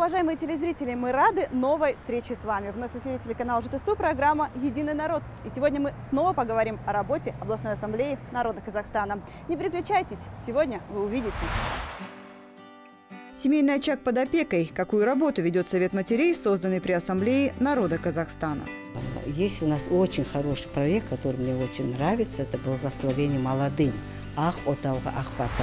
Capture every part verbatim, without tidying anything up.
Уважаемые телезрители, мы рады новой встрече с вами. Вновь в эфире телеканала ЖТСУ программа «Единый народ». И сегодня мы снова поговорим о работе областной ассамблеи народа Казахстана. Не переключайтесь, сегодня вы увидите. Семейный очаг под опекой. Какую работу ведет Совет матерей, созданный при Ассамблее народа Казахстана? Есть у нас очень хороший проект, который мне очень нравится. Это благословение молодым. Ах, отауга, ах, пата.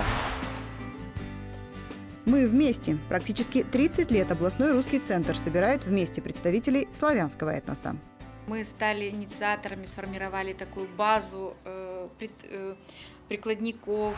Мы вместе. Практически тридцать лет областной русский центр собирает вместе представителей славянского этноса. Мы стали инициаторами, сформировали такую базу э, пред, э, прикладников.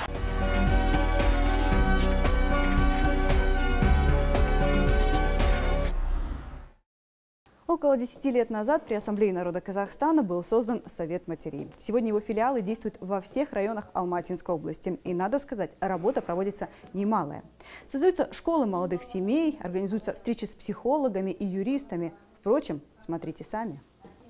Около десяти лет назад при Ассамблее народа Казахстана был создан Совет матерей. Сегодня его филиалы действуют во всех районах Алматинской области. И, надо сказать, работа проводится немалая. Создаются школы молодых семей, организуются встречи с психологами и юристами. Впрочем, смотрите сами.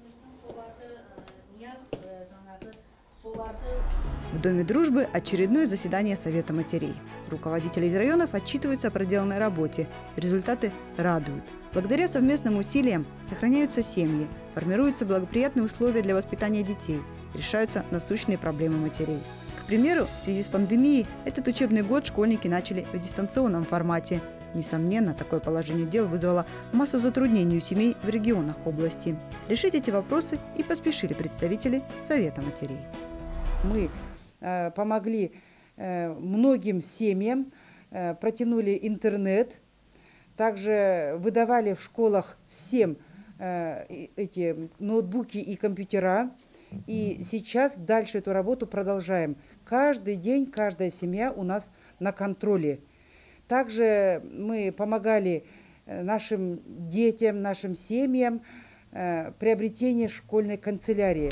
В Доме дружбы очередное заседание Совета матерей. Руководители из районов отчитываются о проделанной работе. Результаты радуют. Благодаря совместным усилиям сохраняются семьи, формируются благоприятные условия для воспитания детей, решаются насущные проблемы матерей. К примеру, в связи с пандемией этот учебный год школьники начали в дистанционном формате. Несомненно, такое положение дел вызвало массу затруднений у семей в регионах области. Решить эти вопросы и поспешили представители Совета матерей. Мы э, помогли э, многим семьям, э, протянули интернет, также выдавали в школах всем э, эти ноутбуки и компьютера. И сейчас дальше эту работу продолжаем. Каждый день, каждая семья у нас на контроле. Также мы помогали нашим детям, нашим семьям э, приобретение школьной канцелярии.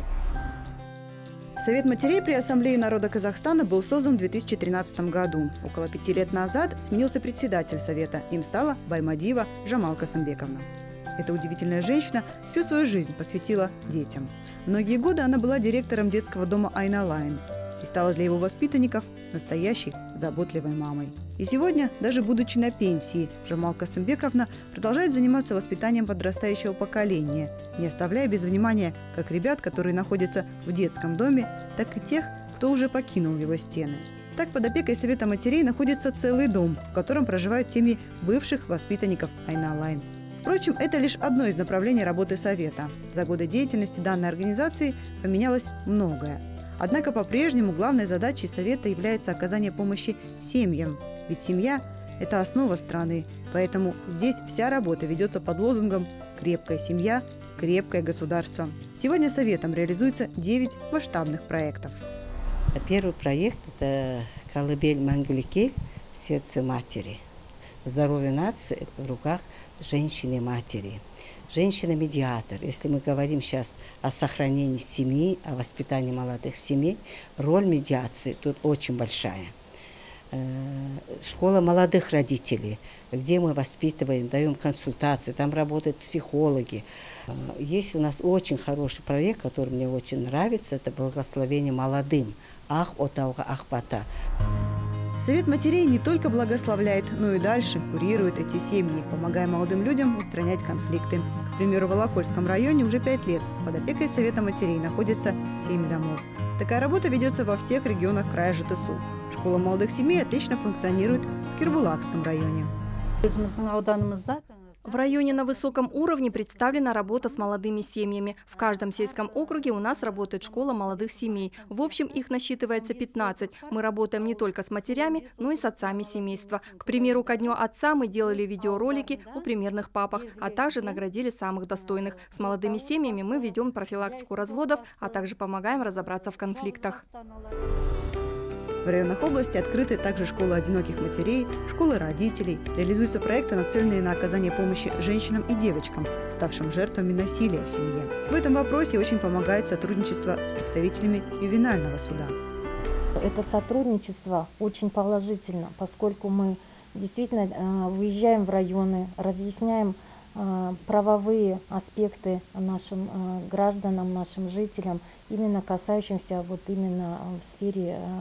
Совет матерей при Ассамблее народа Казахстана был создан в две тысячи тринадцатом году. Около пяти лет назад сменился председатель Совета. Им стала Баймадиева Жамал Касымбековна. Эта удивительная женщина всю свою жизнь посвятила детям. Многие годы она была директором детского дома Айналайн и стала для его воспитанников настоящей заботливой мамой. И сегодня, даже будучи на пенсии, Жамал Касымбековна продолжает заниматься воспитанием подрастающего поколения, не оставляя без внимания как ребят, которые находятся в детском доме, так и тех, кто уже покинул его стены. Так, под опекой Совета матерей находится целый дом, в котором проживают семьи бывших воспитанников Айналайн. Впрочем, это лишь одно из направлений работы Совета. За годы деятельности данной организации поменялось многое. Однако по-прежнему главной задачей Совета является оказание помощи семьям. Ведь семья – это основа страны, поэтому здесь вся работа ведется под лозунгом «Крепкая семья, крепкое государство». Сегодня Советом реализуется девять масштабных проектов. Первый проект – это «Колыбель Мангеликель в сердце матери». Здоровье нации в руках женщины-матери. Женщина-медиатор. Если мы говорим сейчас о сохранении семьи, о воспитании молодых семей, роль медиации тут очень большая. Школа молодых родителей, где мы воспитываем, даем консультации, там работают психологи. Есть у нас очень хороший проект, который мне очень нравится, это благословение молодым. Ах, отауга, ах, пата. Совет матерей не только благословляет, но и дальше курирует эти семьи, помогая молодым людям устранять конфликты. К примеру, в Волокольском районе уже пять лет под опекой Совета матерей находится семь домов. Такая работа ведется во всех регионах края ЖТСУ. Школа молодых семей отлично функционирует в Кирбулакском районе. В районе на высоком уровне представлена работа с молодыми семьями. В каждом сельском округе у нас работает школа молодых семей. В общем, их насчитывается пятнадцать. Мы работаем не только с матерями, но и с отцами семейства. К примеру, ко Дню отца мы делали видеоролики о примерных папах, а также наградили самых достойных. С молодыми семьями мы ведем профилактику разводов, а также помогаем разобраться в конфликтах. В районах области открыты также школы одиноких матерей, школы родителей. Реализуются проекты, нацеленные на оказание помощи женщинам и девочкам, ставшим жертвами насилия в семье. В этом вопросе очень помогает сотрудничество с представителями ювенального суда. Это сотрудничество очень положительно, поскольку мы действительно выезжаем в районы, разъясняем правовые аспекты нашим гражданам, нашим жителям, именно касающимся вот именно в сфере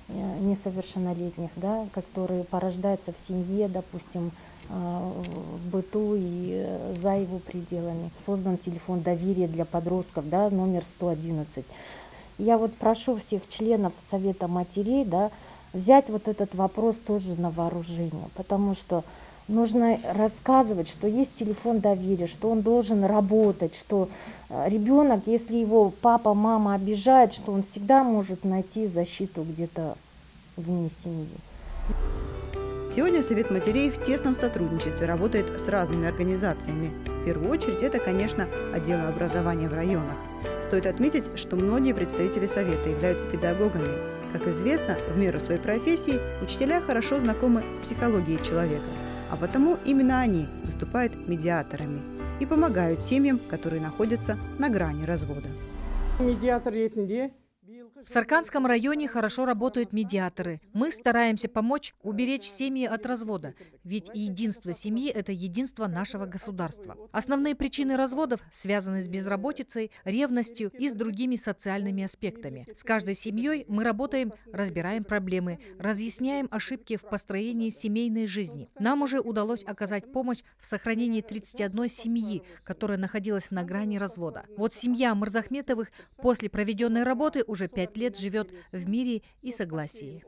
несовершеннолетних, да, которые порождаются в семье, допустим, в быту и за его пределами. Создан телефон доверия для подростков, да, номер сто одиннадцать. Я вот прошу всех членов Совета матерей, да, взять вот этот вопрос тоже на вооружение, потому что нужно рассказывать, что есть телефон доверия, что он должен работать, что ребенок, если его папа, мама обижают, что он всегда может найти защиту где-то вне семьи. Сегодня Совет матерей в тесном сотрудничестве работает с разными организациями. В первую очередь это, конечно, отделы образования в районах. Стоит отметить, что многие представители Совета являются педагогами. Как известно, в меру своей профессии учителя хорошо знакомы с психологией человека, а потому именно они выступают медиаторами и помогают семьям, которые находятся на грани развода. Медиатор ретінде В Сарканском районе хорошо работают медиаторы. Мы стараемся помочь уберечь семьи от развода, ведь единство семьи – это единство нашего государства. Основные причины разводов связаны с безработицей, ревностью и с другими социальными аспектами. С каждой семьей мы работаем, разбираем проблемы, разъясняем ошибки в построении семейной жизни. Нам уже удалось оказать помощь в сохранении тридцати одной семьи, которая находилась на грани развода. Вот семья Мырзахметовых после проведенной работы уже пять лет живет в мире и согласии.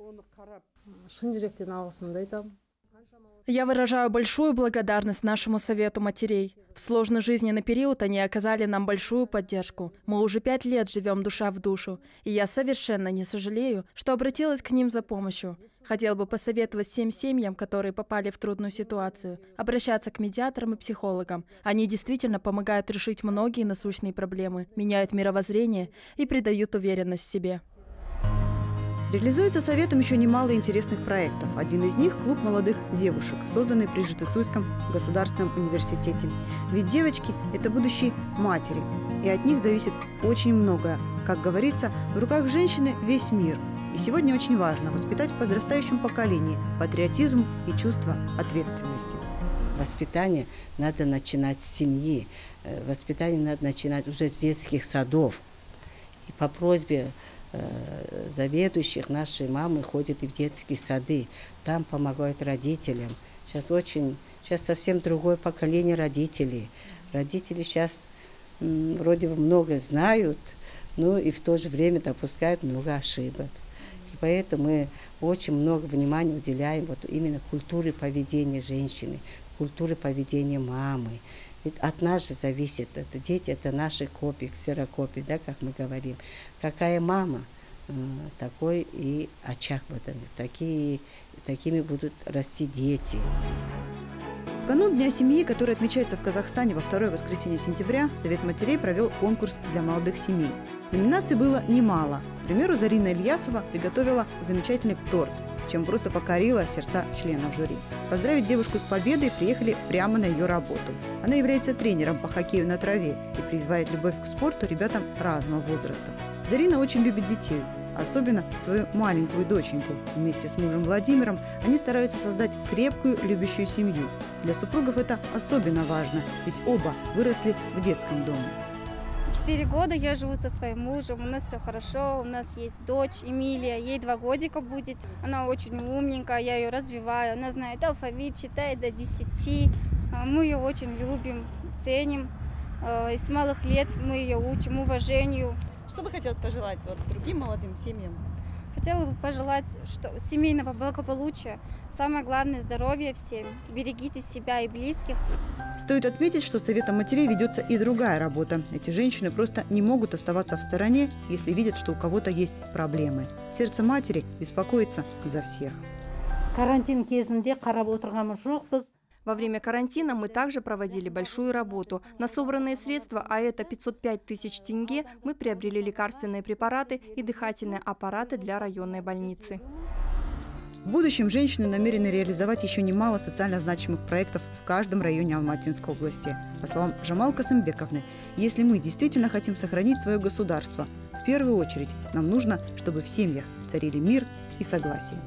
Я выражаю большую благодарность нашему Совету матерей. В сложный жизненный период они оказали нам большую поддержку. Мы уже пять лет живем душа в душу, и я совершенно не сожалею, что обратилась к ним за помощью. Хотел бы посоветовать всем семьям, которые попали в трудную ситуацию, обращаться к медиаторам и психологам. Они действительно помогают решить многие насущные проблемы, меняют мировоззрение и придают уверенность в себе. Реализуется Советом еще немало интересных проектов. Один из них – клуб молодых девушек, созданный при Житесуйском государственном университете. Ведь девочки – это будущие матери, и от них зависит очень многое. Как говорится, в руках женщины весь мир. И сегодня очень важно воспитать в подрастающем поколении патриотизм и чувство ответственности. Воспитание надо начинать с семьи, воспитание надо начинать уже с детских садов. И по просьбе заведующих наши мамы ходят и в детские сады, там помогают родителям. Сейчас очень, сейчас совсем другое поколение родителей. Родители сейчас м, вроде бы много знают, но и в то же время допускают много ошибок. И поэтому мы очень много внимания уделяем вот именно культуре поведения женщины, культуре поведения мамы. Ведь от нас же зависит это. Дети – это наши копии, ксерокопии, да, как мы говорим. Какая мама, такой и очаг в этом. Такие, такими будут расти дети. В канун Дня семьи, который отмечается в Казахстане во второе воскресенье сентября, Совет матерей провел конкурс для молодых семей. Номинаций было немало. К примеру, Зарина Ильясова приготовила замечательный торт, чем просто покорила сердца членов жюри. Поздравить девушку с победой приехали прямо на ее работу. Она является тренером по хоккею на траве и прививает любовь к спорту ребятам разного возраста. Зарина очень любит детей, особенно свою маленькую доченьку. Вместе с мужем Владимиром они стараются создать крепкую, любящую семью. Для супругов это особенно важно, ведь оба выросли в детском доме. Четыре года я живу со своим мужем, у нас все хорошо, у нас есть дочь Эмилия, ей два годика будет. Она очень умненькая, я ее развиваю, она знает алфавит, читает до десяти. Мы ее очень любим, ценим. И с малых лет мы ее учим уважению. Что бы хотелось пожелать вот другим молодым семьям? Хотела бы пожелать что, семейного благополучия, самое главное – здоровья всем. Берегите себя и близких. Стоит отметить, что Советом матерей ведется и другая работа. Эти женщины просто не могут оставаться в стороне, если видят, что у кого-то есть проблемы. Сердце матери беспокоится за всех. Карантин кезінде қарап отырғанымыз жоқпыз. Во время карантина мы также проводили большую работу. На собранные средства, а это пятьсот пять тысяч тенге, мы приобрели лекарственные препараты и дыхательные аппараты для районной больницы. В будущем женщины намерены реализовать еще немало социально значимых проектов в каждом районе Алматинской области. По словам Жамал Касымбековны, если мы действительно хотим сохранить свое государство, в первую очередь нам нужно, чтобы в семьях царили мир и согласие.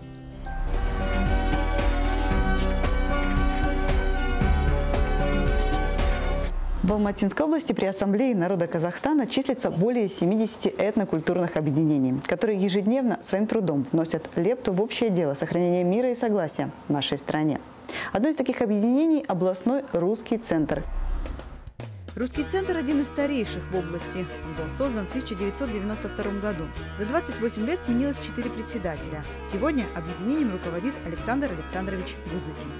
В Алматинской области при Ассамблее народа Казахстана числится более семидесяти этнокультурных объединений, которые ежедневно своим трудом вносят лепту в общее дело сохранения мира и согласия в нашей стране. Одно из таких объединений – областной русский центр. Русский центр – один из старейших в области. Он был создан в тысяча девятьсот девяносто втором году. За двадцать восемь лет сменилось четыре председателя. Сегодня объединением руководит Александр Александрович Бузыкин.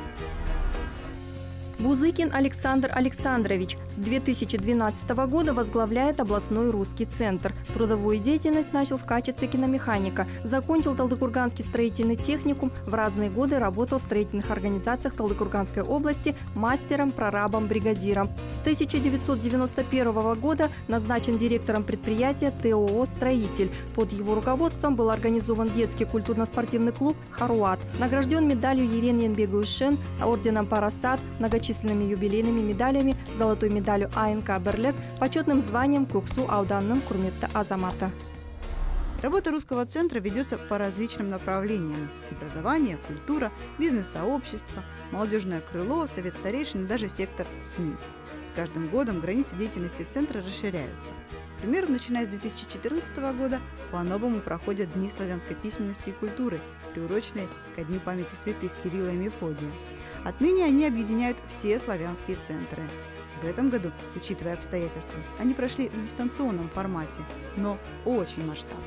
Бузыкин Александр Александрович с две тысячи двенадцатого года возглавляет областной русский центр. Трудовую деятельность начал в качестве киномеханика. Закончил Талдыкурганский строительный техникум. В разные годы работал в строительных организациях Талдыкурганской области мастером, прорабом, бригадиром. С тысяча девятьсот девяносто первого года назначен директором предприятия ТОО «Строитель». Под его руководством был организован детский культурно-спортивный клуб «Харуат». Награжден медалью Ерен Янбегуйшен, орденом «Парасат», многочисленными юбилейными медалями, золотой медалью АНК «Бірлік», почетным званием Көксу ауданының құрметті азаматы. Работа русского центра ведется по различным направлениям: образование, культура, бизнес-сообщество, молодежное крыло, совет старейшин и даже сектор СМИ. С каждым годом границы деятельности центра расширяются. К примеру, начиная с две тысячи четырнадцатого года по-новому проходят Дни славянской письменности и культуры, приуроченные ко Дню памяти святых Кирилла и Мефодия. Отныне они объединяют все славянские центры. В этом году, учитывая обстоятельства, они прошли в дистанционном формате, но очень масштабно.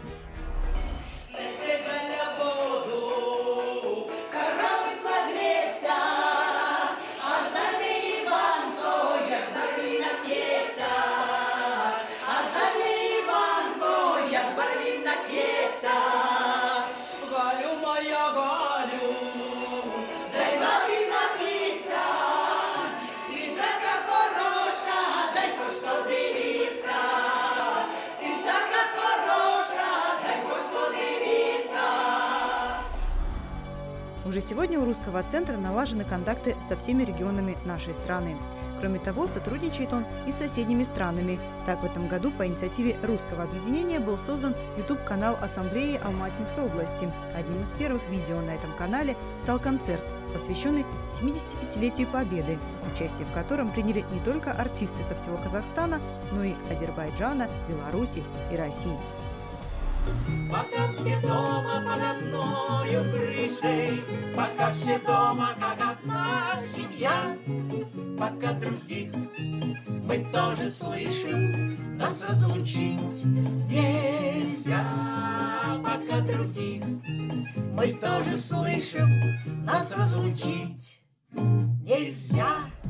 Уже сегодня у русского центра налажены контакты со всеми регионами нашей страны. Кроме того, сотрудничает он и с соседними странами. Так, в этом году по инициативе русского объединения был создан ютуб-канал Ассамблеи Алматинской области. Одним из первых видео на этом канале стал концерт, посвященный семидесятипятилетию Победы, участие в котором приняли не только артисты со всего Казахстана, но и Азербайджана, Беларуси и России. Пока все дома под одной крышей, пока все дома как одна семья, пока других мы тоже слышим, нас разлучить нельзя. Пока других мы тоже слышим, нас разлучить нельзя.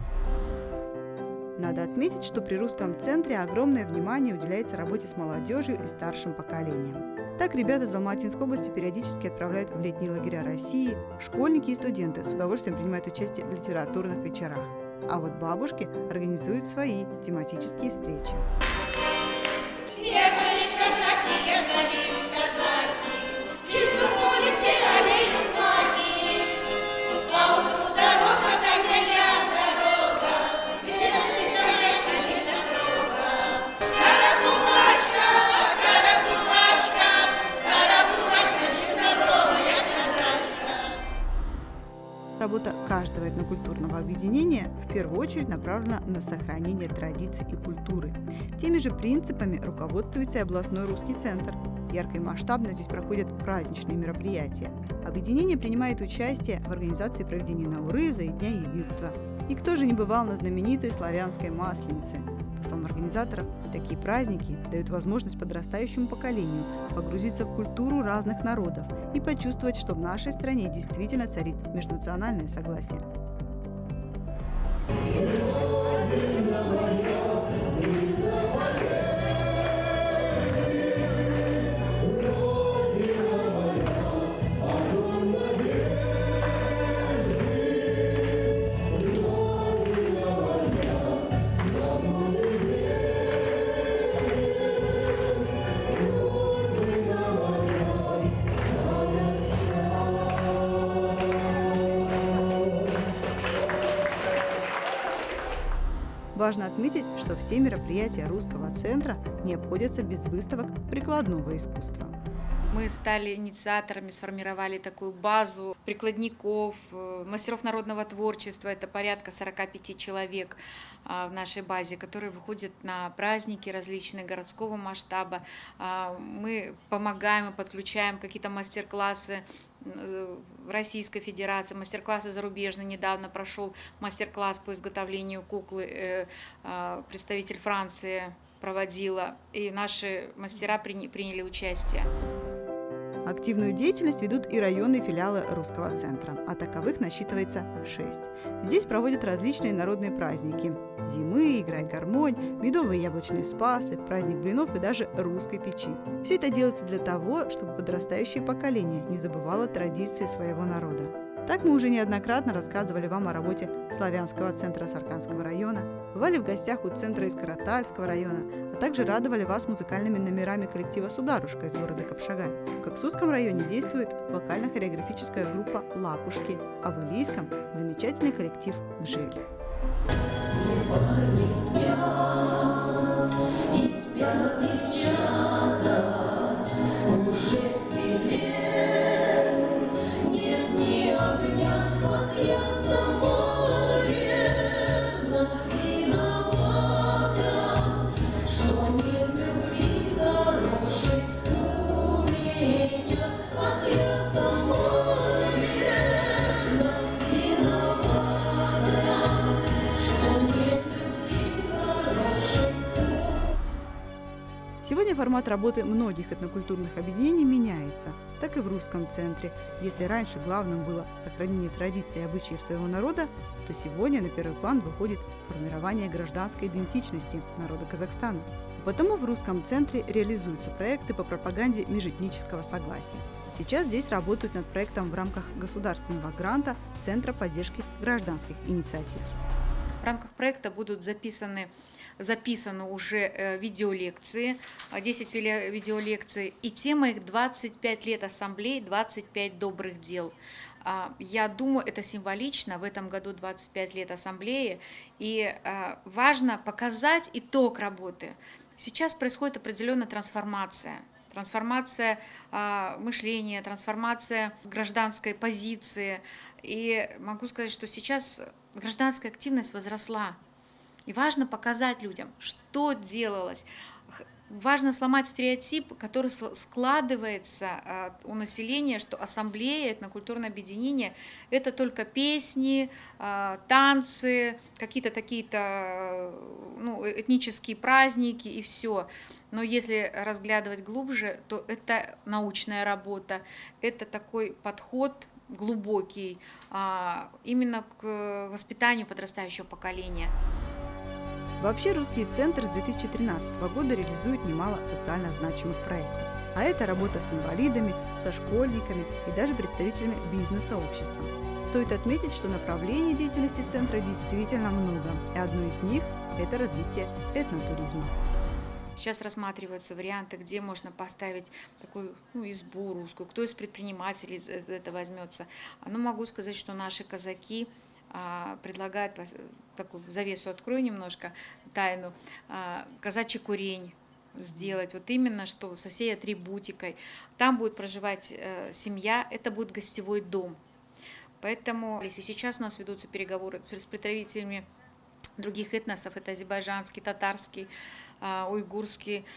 Надо отметить, что при русском центре огромное внимание уделяется работе с молодежью и старшим поколением. Так, ребята из Алматинской области периодически отправляют в летние лагеря России. Школьники и студенты с удовольствием принимают участие в литературных вечерах. А вот бабушки организуют свои тематические встречи. Работа каждого этнокультурного объединения в первую очередь направлена на сохранение традиций и культуры. Теми же принципами руководствуется и областной русский центр. Ярко и масштабно здесь проходят праздничные мероприятия. Объединение принимает участие в организации проведения Наурыза и Дня единства. И кто же не бывал на знаменитой славянской Масленице? По словам организаторов, такие праздники дают возможность подрастающему поколению погрузиться в культуру разных народов и почувствовать, что в нашей стране действительно царит межнациональное согласие. важно отметить, что все мероприятия русского центра не обходятся без выставок прикладного искусства. Мы стали инициаторами, сформировали такую базу прикладников, мастеров народного творчества. Это порядка сорока пяти человек в нашей базе, которые выходят на праздники различные городского масштаба. Мы помогаем и подключаем какие-то мастер-классы в Российской Федерации, мастер-классы зарубежные. Недавно прошел мастер-класс по изготовлению куклы, представитель Франции проводила, и наши мастера приняли участие. Активную деятельность ведут и районные филиалы русского центра, а таковых насчитывается шесть. Здесь проводят различные народные праздники – зимы, играй гармонь, медовые яблочные спасы, праздник блинов и даже русской печи. Все это делается для того, чтобы подрастающее поколение не забывало традиции своего народа. Так мы уже неоднократно рассказывали вам о работе Славянского центра Сарканского района, бывали в гостях у центра из Каратальского района, а также радовали вас музыкальными номерами коллектива «Сударушка» из города Капшагай. В Коксусском районе действует вокально-хореографическая группа «Лапушки», а в Илийском – замечательный коллектив «Гжель». Сегодня формат работы многих этнокультурных объединений меняется, так и в русском центре. Если раньше главным было сохранение традиций и обычаев своего народа, то сегодня на первый план выходит формирование гражданской идентичности народа Казахстана. Потому в русском центре реализуются проекты по пропаганде межэтнического согласия. Сейчас здесь работают над проектом в рамках государственного гранта Центра поддержки гражданских инициатив. В рамках проекта будут записаны записаны уже видеолекции, десять видеолекций, и тема их двадцать пять лет ассамблеи, двадцать пять добрых дел. Я думаю, это символично, в этом году двадцать пять лет ассамблеи, и важно показать итог работы. Сейчас происходит определенная трансформация. Трансформация мышления, трансформация гражданской позиции. И могу сказать, что сейчас гражданская активность возросла. И важно показать людям, что делалось. Важно сломать стереотип, который складывается у населения, что ассамблея, этнокультурное объединение – это только песни, танцы, какие-то такие-то ну, этнические праздники и все. Но если разглядывать глубже, то это научная работа, это такой подход глубокий именно к воспитанию подрастающего поколения. Вообще, русский центр с две тысячи тринадцатого года реализует немало социально значимых проектов. А это работа с инвалидами, со школьниками и даже представителями бизнес-сообщества. Стоит отметить, что направлений деятельности центра действительно много, и одно из них – это развитие этнотуризма. Сейчас рассматриваются варианты, где можно поставить такую ну, избу русскую, кто из предпринимателей за это возьмется. Но могу сказать, что наши казаки предлагают, такую завесу открою немножко, тайну, казачий курень сделать, вот именно что со всей атрибутикой. Там будет проживать семья, это будет гостевой дом. Поэтому, если сейчас у нас ведутся переговоры с представителями других этносов, это азербайджанский, татарский, уйгурский,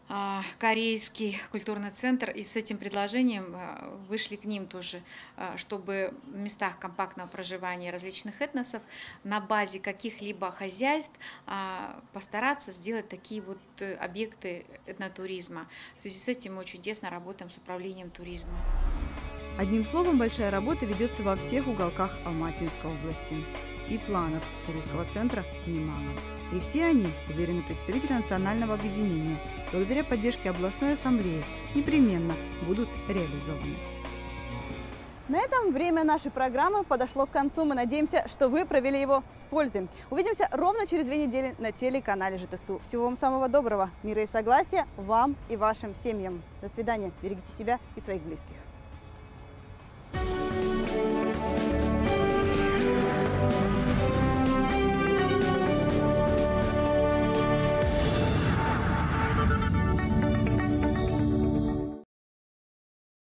корейский культурный центр, и с этим предложением вышли к ним тоже, чтобы в местах компактного проживания различных этносов на базе каких-либо хозяйств постараться сделать такие вот объекты этнотуризма. В связи с этим мы очень тесно работаем с управлением туризма. Одним словом, большая работа ведется во всех уголках Алматинской области. И планов у русского центра немало. И все они, уверены представители национального объединения, благодаря поддержке областной ассамблеи, непременно будут реализованы. На этом время нашей программы подошло к концу. Мы надеемся, что вы провели его с пользой. Увидимся ровно через две недели на телеканале ЖТСУ. Всего вам самого доброго, мира и согласия вам и вашим семьям. До свидания. Берегите себя и своих близких.